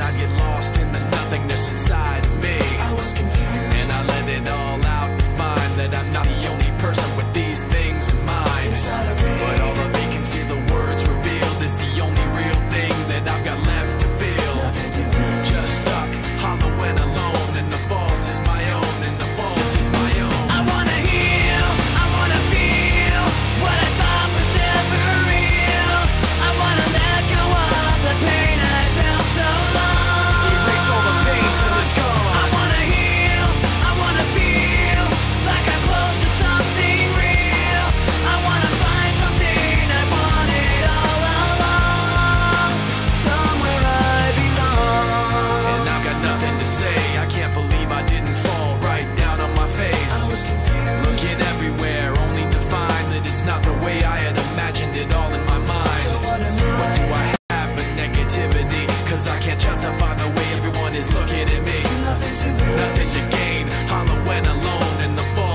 I'd get lost in the nothingness inside of me. I was confused, and I let it all out and find that I'm not the only person with these things in mind. inside of me. But all the vacancy the words revealed is the only real thing that I've got left to feel. Nothing to lose. Just stuck, hollow and alone, and the fault is my own, and the fault is my own. I wanna heal, I wanna feel what I thought was never real. I wanna let go of the pain I felt so long. Erase all the pain till it's gone. I wanna heal, I wanna feel like I'm close to something real. I wanna find something I wanted all along, somewhere I belong. And I've got nothing to say, I can't believe I didn't fall right down on my face. I was confused, Looking everywhere, only to find that it's not the way I had imagined it all in my mind. so what am What do I have but negativity? Cause I can't justify the way everyone is looking at me. Nothing to lose. Nothing to gain, hollow and alone, and the